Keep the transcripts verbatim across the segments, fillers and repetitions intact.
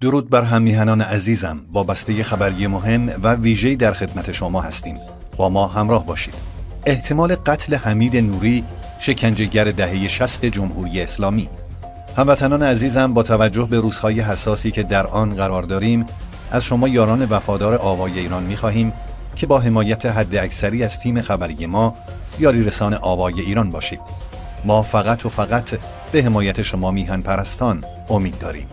درود بر هم میهنان عزیزم. با بسته خبری مهم و ویژه‌ای در خدمت شما هستیم. با ما همراه باشید. احتمال قتل حمید نوری، شکنجهگر دهه شصت جمهوری اسلامی. هموطنان عزیزم، با توجه به روزهای حساسی که در آن قرار داریم، از شما یاران وفادار آوای ایران می‌خواهیم که با حمایت حداکثری از تیم خبری ما یاری رسان آوای ایران باشید. ما فقط و فقط به حمایت شما میهن پرستان امید داریم.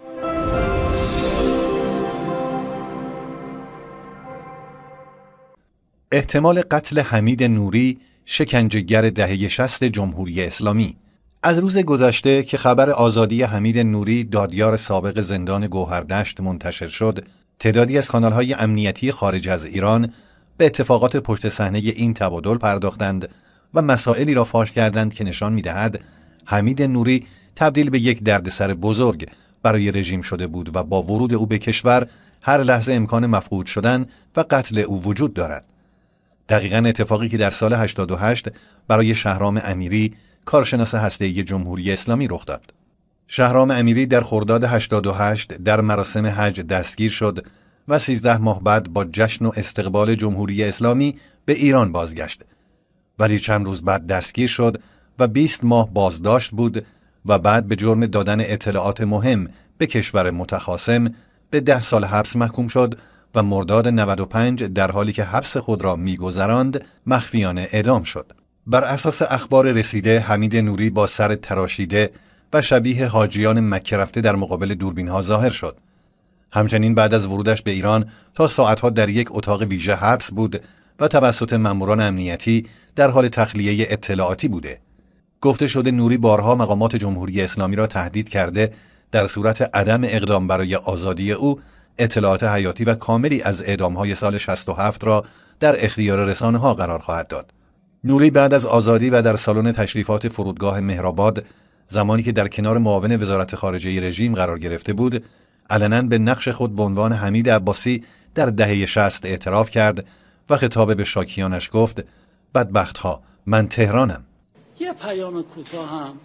احتمال قتل حمید نوری، شکنجهگر دهه شصت جمهوری اسلامی. از روز گذشته که خبر آزادی حمید نوری، دادیار سابق زندان گوهردشت، منتشر شد، تعدادی از کانال‌های امنیتی خارج از ایران به اتفاقات پشت صحنه این تبادل پرداختند و مسائلی را فاش کردند که نشان می‌دهد حمید نوری تبدیل به یک دردسر بزرگ برای رژیم شده بود و با ورود او به کشور هر لحظه امکان مفقود شدن و قتل او وجود دارد. دقیقاً اتفاقی که در سال هشتاد و هشت برای شهرام امیری، کارشناس هسته‌ای جمهوری اسلامی رخ داد. شهرام امیری در خرداد هشتاد و هشت در مراسم حج دستگیر شد و سیزده ماه بعد با جشن و استقبال جمهوری اسلامی به ایران بازگشت. ولی چند روز بعد دستگیر شد و بیست ماه بازداشت بود و بعد به جرم دادن اطلاعات مهم به کشور متخاصم به ده سال حبس محکوم شد و مرداد نود و پنج در حالی که حبس خود را می‌گذراند مخفیانه اعدام شد. بر اساس اخبار رسیده، حمید نوری با سر تراشیده و شبیه حاجیان مکه رفته در مقابل دوربین‌ها ظاهر شد. همچنین بعد از ورودش به ایران تا ساعتها در یک اتاق ویژه حبس بود و توسط ماموران امنیتی در حال تخلیه اطلاعاتی بوده. گفته شده نوری بارها مقامات جمهوری اسلامی را تهدید کرده در صورت عدم اقدام برای آزادی او اطلاعات حیاتی و کاملی از اعدام‌های سال شصت و هفت را در اختیار رسانه‌ها قرار خواهد داد. نوری بعد از آزادی و در سالن تشریفات فرودگاه مهرآباد، زمانی که در کنار معاون وزارت خارجه رژیم قرار گرفته بود، علناً به نقش خود به عنوان حمید عباسی در دهه شصت اعتراف کرد و خطاب به شاکیانش گفت: بدبخت‌ها، من تهرانم. یه پیام کوتاه هم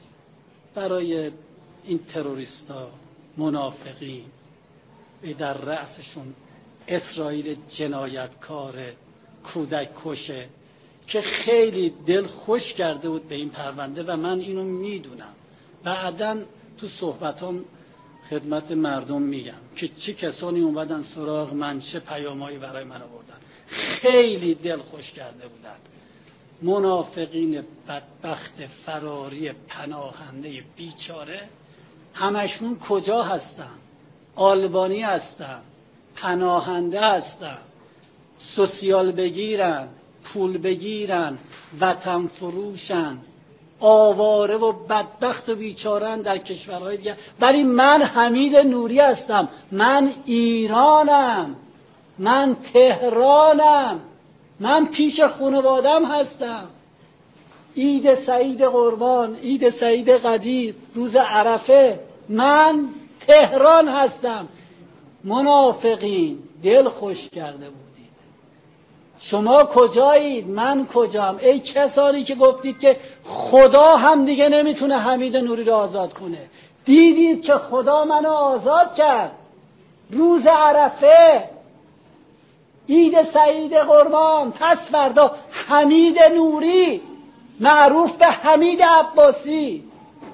برای این تروریستا، منافقین، در رأسشون اسرائیل جنایتکار، کودک کشه که خیلی دل خوش کرده بود به این پرونده و من اینو میدونم. بعداً تو صحبتام خدمت مردم میگم که چه کسانی اومدن سراغ من، چه پیامایی برای من آوردن. خیلی دل خوش کرده بودن. منافقین بدبخت فراری پناهنده بیچاره همشون کجا هستن؟ آلبانی هستن، پناهنده هستن، سوسیال بگیرن، پول بگیرن، وطن فروشن، آواره و بدبخت و بیچارن در کشورهای دیگه. ولی من حمید نوری هستم، من ایرانم، من تهرانم، من پیش خانوادم هستم. عید سعید قربان، عید سعید قدیر، روز عرفه، من تهران هستم. منافقین، دل خوش کرده بودید. شما کجایید؟ من کجام؟ ای کسانی که گفتید که خدا هم دیگه نمیتونه حمید نوری رو آزاد کنه. دیدید که خدا منو آزاد کرد. روز عرفه، عید سعید قربان، پس فردا حمید نوری، معروف به حمید عباسی.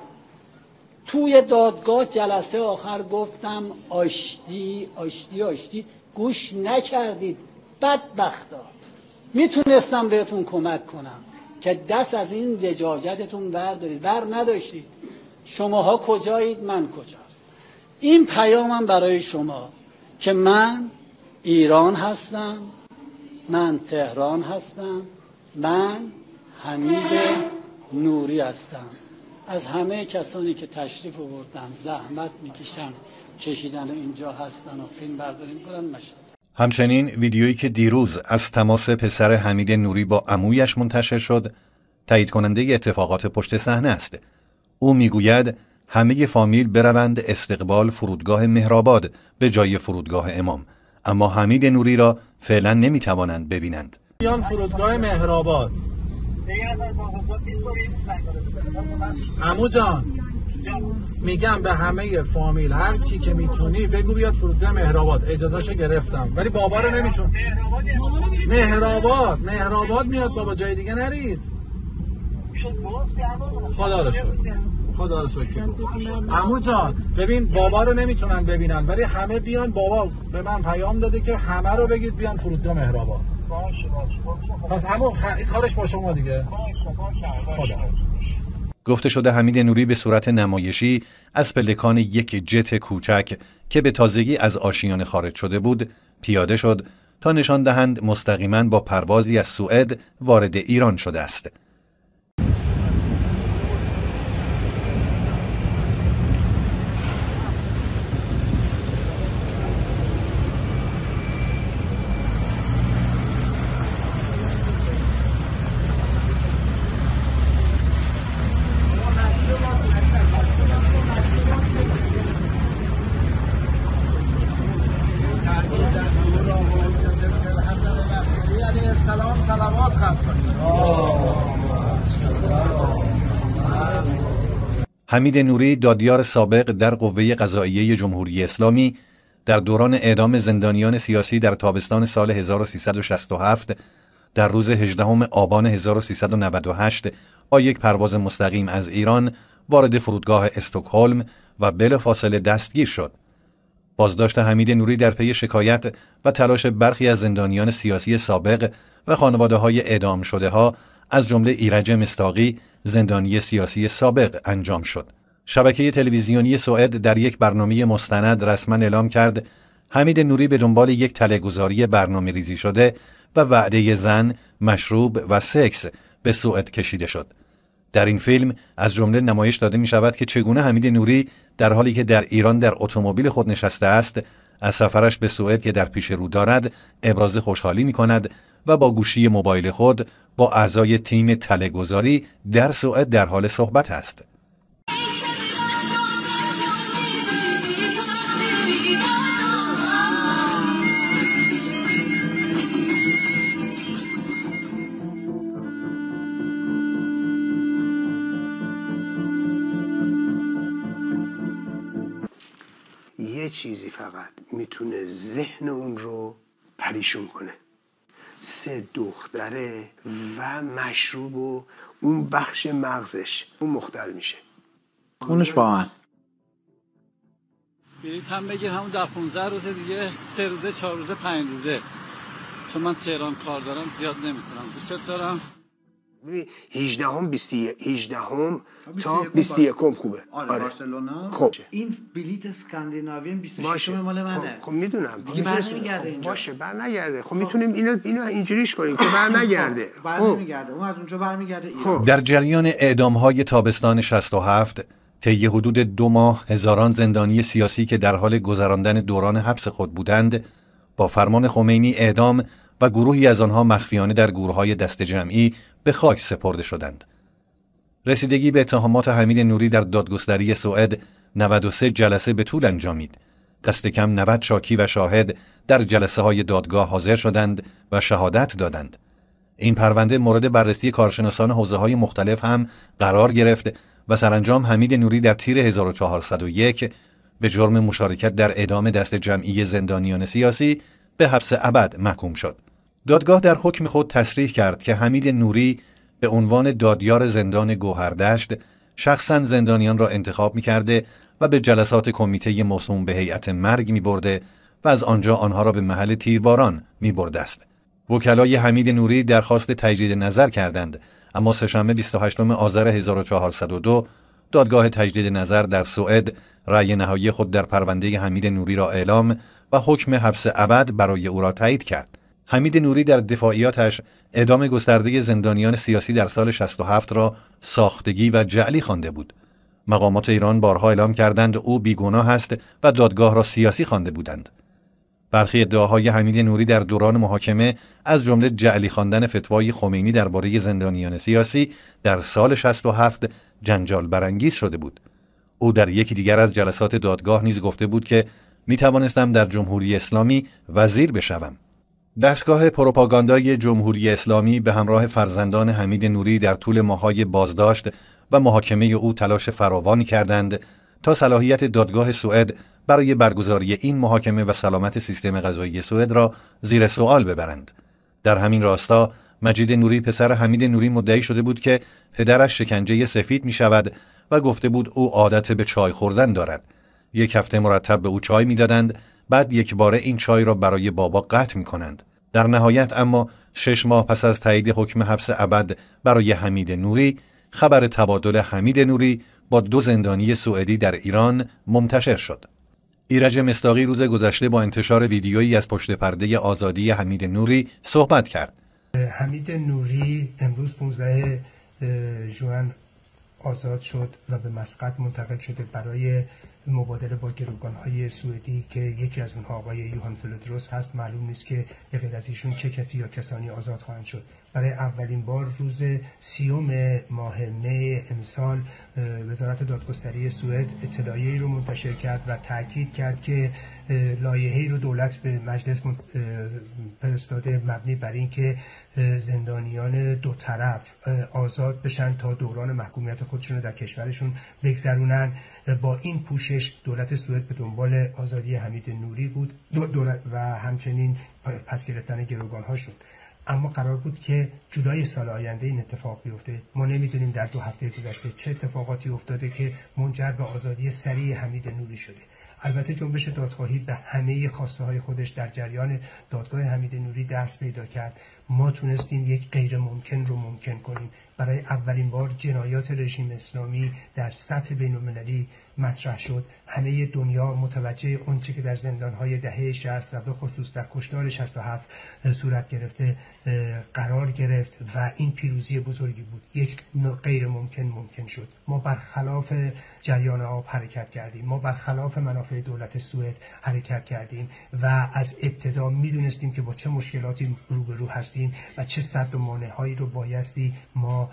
توی دادگاه جلسه آخر گفتم آشتی آشتی آشتی، گوش نکردید. بدبختا، میتونستم بهتون کمک کنم که دست از این لجاجتتون بردارید، بر نداشتید. شماها کجایید؟ من کجا؟ این پیامم برای شما که من ایران هستم، من تهران هستم، من حمید نوری هستم. از همه کسانی که تشریف آوردن، زحمت میکشن، کشیدن و اینجا هستن و فیلم برداری میکنن، مشهد. همچنین ویدیویی که دیروز از تماس پسر حمید نوری با عمویش منتشر شد، تایید کننده اتفاقات پشت صحنه است. او میگوید همه فامیل بروند استقبال فرودگاه مهرآباد به جای فرودگاه امام، اما حمید نوری را فعلا نمیتوانند ببینند. بیان فرودگاه مهرآباد. عمو جان، میگم به همه فامیل هر کی که میتونی بگو بیاد فرودگاه مهرآباد، اجازهشو گرفتم، ولی بابا رو نمیتون. مهرآباد مهرآباد میاد بابا، جای دیگه نرید. خدا رو شکر، خدا رو شکر. عمو جان ببین بابا رو نمیتونن ببینن، ولی همه بیان. بابا به من پیام داده که همه رو بگید بیان فرودگاه مهرآباد. باشه باشه. پس عمو خ... کارش با شما دیگه. باشه باشه. خدا. گفته شده حمید نوری به صورت نمایشی از پلکان یک جت کوچک که به تازگی از آشیانه خارج شده بود پیاده شد تا نشان دهند مستقیما با پروازی از سوئد وارد ایران شده است. حمید نوری دادیار سابق در قوه قضاییه جمهوری اسلامی در دوران اعدام زندانیان سیاسی در تابستان سال هزار و سیصد و شصت و هفت در روز هجدهم آبان هزار و سیصد و نود و هشت با یک پرواز مستقیم از ایران وارد فرودگاه استکهلم و بلافاصله دستگیر شد. بازداشت حمید نوری در پی شکایت و تلاش برخی از زندانیان سیاسی سابق و خانواده‌های اعدام شده ها از جمله ایرج مصداقی زندانی سیاسی سابق انجام شد. شبکه تلویزیونی سوئد در یک برنامه مستند رسما اعلام کرد حمید نوری به دنبال یک تله‌گذاری برنامه ریزی شده و وعده زن، مشروب و سکس به سوئد کشیده شد. در این فیلم از جمله نمایش داده می شود که چگونه حمید نوری در حالی که در ایران در اتومبیل خود نشسته است از سفرش به سوئد که در پیش رو دارد ابراز خوشحالی می کند و با گوشی موبایل خود با اعضای تیم تله‌گذاری در سوئد در حال صحبت است. یه چیزی فقط میتونه ذهن اون رو پریشون کنه، سه دختره و مشروب و اون بخش مغزش اون مختل میشه. اونش با من بلیط هم بگیر همون در پونزده روزه دیگه، سه روزه چهار روزه پنج روزه، چون من تهران کار دارم زیاد نمیتونم. دوست دارم ببین هجدهم هجدهم تا بیست و یکم خوبه. آره, آره. بارسلونا. خب این بلیت اسکاندیناوی بیست و ششم مال منه. خب, خب میدونم دیگه برنمیگرده اینجا. باشه برنگرده. خب میتونیم اینو اینو اینجوریش کنیم که برنگرده. خب برنمیگرده. اون از اونجا برمیگرده ایران. در جریان اعدام‌های تابستان شصت و هفت طی حدود دو ماه هزاران زندانی سیاسی که در حال گذراندن دوران حبس خود بودند با فرمان خمینی اعدام و گروهی از آنها مخفیانه در گورهای دست جمعی به خاک سپرده شدند. رسیدگی به اتهامات حمید نوری در دادگستری سوئد نود و سه جلسه به طول انجامید. دست کم نود شاکی و شاهد در جلسه های دادگاه حاضر شدند و شهادت دادند. این پرونده مورد بررسی کارشناسان حوزه‌های مختلف هم قرار گرفت و سرانجام حمید نوری در تیر هزار و چهارصد و یک به جرم مشارکت در اعدام دست جمعی زندانیان سیاسی به حبس ابد محکوم شد. دادگاه در حکم خود تصریح کرد که حمید نوری به عنوان دادیار زندان گوهردشت شخصاً زندانیان را انتخاب می‌کرده و به جلسات کمیته موسوم به هیئت مرگ می‌برده و از آنجا آنها را به محل تیرباران می‌برده است. وکلای حمید نوری درخواست تجدید نظر کردند، اما سه‌شنبه بیست و هشتم آذر هزار و چهارصد و دو دادگاه تجدید نظر در سوئد رأی نهایی خود در پرونده حمید نوری را اعلام و حکم حبس ابد برای او را تایید کرد. حمید نوری در دفاعیاتش اعدام گسترده زندانیان سیاسی در سال شصت و هفت را ساختگی و جعلی خوانده بود. مقامات ایران بارها اعلام کردند او بیگناه است و دادگاه را سیاسی خوانده بودند. برخی ادعاهای حمید نوری در دوران محاکمه از جمله جعلی خواندن فتوای خمینی درباره زندانیان سیاسی در سال شصت و هفت جنجال برانگیز شده بود. او در یکی دیگر از جلسات دادگاه نیز گفته بود که می توانستم در جمهوری اسلامی وزیر بشوم. دستگاه پروپاگاندای جمهوری اسلامی به همراه فرزندان حمید نوری در طول ماه‌های بازداشت و محاکمه او تلاش فراوانی کردند تا صلاحیت دادگاه سوئد برای برگزاری این محاکمه و سلامت سیستم قضایی سوئد را زیر سوال ببرند. در همین راستا مجید نوری پسر حمید نوری مدعی شده بود که پدرش شکنجه سفید می شود و گفته بود او عادت به چای خوردن دارد. یک هفته مرتب به او چای می دادند، بعد یک باره این چای را برای بابا قطع می کنند. در نهایت اما شش ماه پس از تایید حکم حبس ابد برای حمید نوری، خبر تبادل حمید نوری با دو زندانی سوئدی در ایران منتشر شد. ایرج مصداقی روز گذشته با انتشار ویدیویی از پشت پرده آزادی حمید نوری صحبت کرد. حمید نوری امروز پانزده ژوئن آزاد شد و به مسقط منتقل شده برای مبادله با گروگان‌های سوئدی که یکی از اونها آقای یوهان فلودروس هست. معلوم نیست که به غیر از ایشون چه کسی یا کسانی آزاد خواهند شد. برای اولین بار روز سیوم ماه می امسال وزارت دادگستری سوئد اطلاعیه‌ای رو منتشر کرد و تاکید کرد که لایحه‌ای رو دولت به مجلس فرستاده مبنی بر اینکه زندانیان دو طرف آزاد بشن تا دوران محکومیت خودشون رو در کشورشون بگذرونن. با این پوشش دولت سوئد به دنبال آزادی حمید نوری بود دولت و همچنین پس گرفتن گروگان‌هاشون. اما قرار بود که جولای سال آینده این اتفاق بیفته. ما نمیدونیم در دو هفته گذشته چه اتفاقاتی افتاده که منجر به آزادی سریع حمید نوری شده. البته جنبش دادخواهی به همه خواسته های خودش در جریان دادگاه حمید نوری دست پیدا کرد. ما تونستیم یک غیر ممکن رو ممکن کنیم. برای اولین بار جنایات رژیم اسلامی در سطح بین‌المللی مطرح شد. همه دنیا متوجه اونچه که در زندان‌های دهه شصت و به خصوص در کشتار شصت و هفت صورت گرفته قرار گرفت و این پیروزی بزرگی بود. یک غیر ممکن ممکن شد. ما برخلاف جریان آب حرکت کردیم. ما برخلاف منافع دولت سوئد حرکت کردیم و از ابتدا میدونستیم که با چه مشکلاتی روبرو هستیم و چه سد و مانع‌هایی رو بایستی ما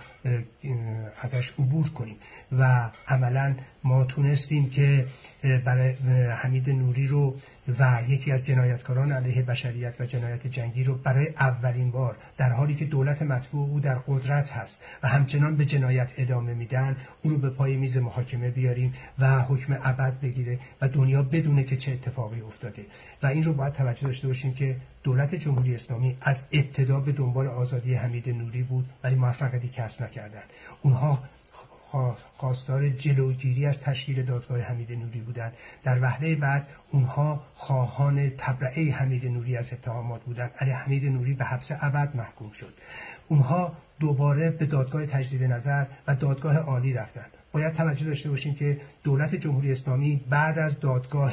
ازش عبور کنیم و عملاً ما تونستیم که برای حمید نوری رو و یکی از جنایتکاران علیه بشریت و جنایت جنگی رو برای اولین بار در حالی که دولت متبوع او در قدرت هست و همچنان به جنایت ادامه میدن، او رو به پای میز محاکمه بیاریم و حکم ابد بگیره و دنیا بدونه که چه اتفاقی افتاده. و این رو باید توجه داشته باشیم که دولت جمهوری اسلامی از ابتدا به دنبال آزادی حمید نوری بود ولی موفقیتی کسب نکردن. اونها خواستار جلوگیری از تشکیل دادگاه حمید نوری بودند. در وهله بعد اونها خواهان تبرئه حمید نوری از اتهامات بودند. علی حمید نوری به حبس ابد محکوم شد. اونها دوباره به دادگاه تجدید نظر و دادگاه عالی رفتند. باید توجه داشته باشیم که دولت جمهوری اسلامی بعد از دادگاه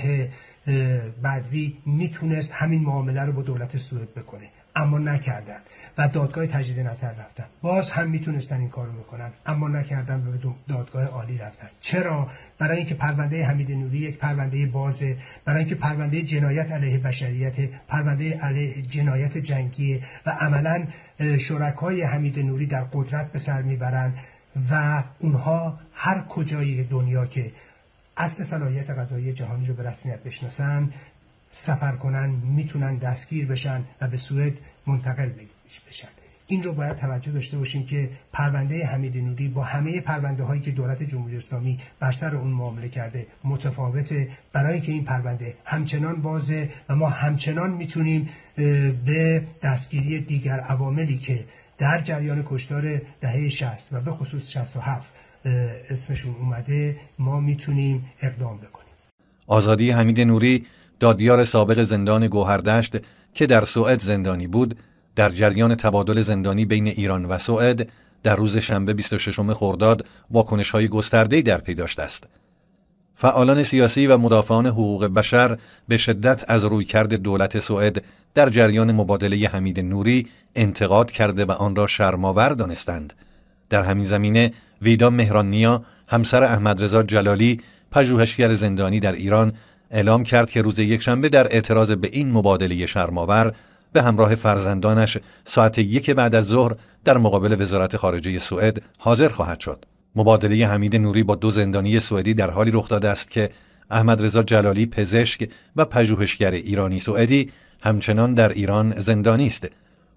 بدوی میتونست همین معامله رو با دولت سوئد بکنه، اما نکردن و دادگاه تجدید نظر رفتن. باز هم میتونستن این کارو بکنن اما نکردن و به دادگاه عالی رفتن. چرا؟ برای اینکه پرونده حمید نوری یک پرونده بازه، برای اینکه پرونده جنایت علیه بشریت، پرونده علیه جنایت جنگی و عملاً شرکای حمید نوری در قدرت به سر میبرن و اونها هر کجای دنیا که اصل صلاحیت قضایی جهانی رو به رسمیت بشناسن سفر کنن میتونن دستگیر بشن و به سوئد منتقل بشن. این رو باید توجه داشته باشیم که پرونده حمید نوری با همه پرونده هایی که دولت جمهوری اسلامی بر سر اون معامله کرده متفاوته، برای اینکه این پرونده همچنان بازه و ما همچنان میتونیم به دستگیری دیگر عواملی که در جریان کشتار دهه شصت و به خصوص شصت و هفت اسمشون اومده ما میتونیم اقدام بکنیم. آزادی حمید نوری، دادیار سابق زندان گوهردشت که در سوئد زندانی بود، در جریان تبادل زندانی بین ایران و سوئد در روز شنبه بیست و ششم خرداد واکنش‌های گسترده‌ای در پی داشته است. فعالان سیاسی و مدافعان حقوق بشر به شدت از رویکرد دولت سوئد در جریان مبادله حمید نوری انتقاد کرده و آن را شرم‌آور دانستند. در همین زمینه ویدا مهران‌نیا، همسر احمدرضا جلالی، پژوهشگر زندانی در ایران، اعلام کرد که روز یکشنبه در اعتراض به این مبادله شرم‌آور به همراه فرزندانش ساعت یک بعد از ظهر در مقابل وزارت خارجه سوئد حاضر خواهد شد. مبادله حمید نوری با دو زندانی سوئدی در حالی رخ داده است که احمدرضا جلالی، پزشک و پژوهشگر ایرانی سوئدی، همچنان در ایران زندانی است.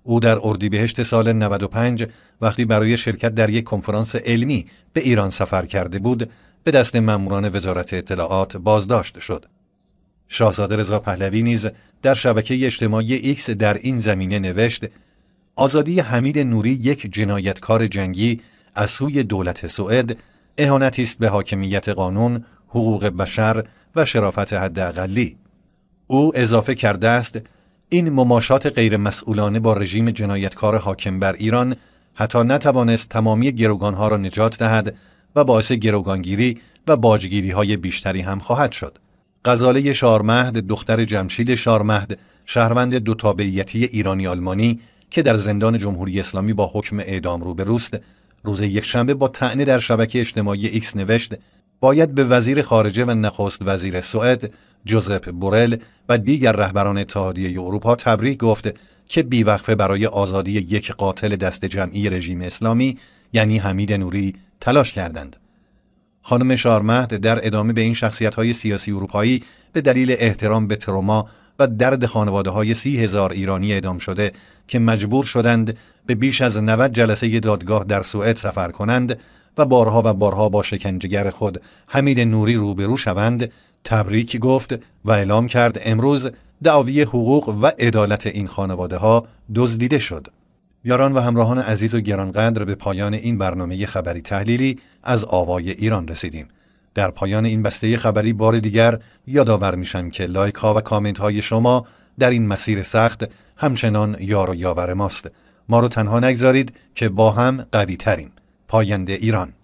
او در اردیبهشت سال نود و پنج وقتی برای شرکت در یک کنفرانس علمی به ایران سفر کرده بود، به دست ماموران وزارت اطلاعات بازداشت شد. شاهزاده رضا پهلوی نیز در شبکه اجتماعی ایکس در این زمینه نوشت: آزادی حمید نوری یک جنایتکار جنگی از سوی دولت سوئد اهانتی است به حاکمیت قانون، حقوق بشر و شرافت حداقلی. او اضافه کرده است: این مماشات غیر مسئولانه با رژیم جنایتکار حاکم بر ایران حتی نتوانست تمامی گروگانها را نجات دهد و باعث گروگانگیری و باجگیری های بیشتری هم خواهد شد. غزاله شارمهد، دختر جمشید شارمهد، شهروند دو تابعیتی ایرانی آلمانی که در زندان جمهوری اسلامی با حکم اعدام روبروست، روز یکشنبه با طعنه در شبکه اجتماعی ایکس نوشت: باید به وزیر خارجه و نخست وزیر سوئد جوزپ بورل و دیگر رهبران اتحادیه اروپا تبریک گفت که بیوقفه برای آزادی یک قاتل دست جمعی رژیم اسلامی یعنی حمید نوری تلاش کردند. خانم شارمهد در ادامه به این شخصیت‌های سیاسی اروپایی به دلیل احترام به تروما و درد خانواده‌های سی هزار ایرانی اعدام شده که مجبور شدند به بیش از نود جلسه دادگاه در سوئد سفر کنند و بارها و بارها با شکنجهگر خود حمید نوری روبرو شوند، تبریک گفت و اعلام کرد امروز دعاوی حقوق و عدالت این خانواده‌ها دزدیده شد. یاران و همراهان عزیز و گرانقدر، به پایان این برنامه خبری تحلیلی از آوای ایران رسیدیم. در پایان این بسته خبری بار دیگر یادآور میشم که لایک ها و کامنت های شما در این مسیر سخت همچنان یار و یاور ماست. ما رو تنها نگذارید که با هم قوی تریم. پاینده ایران.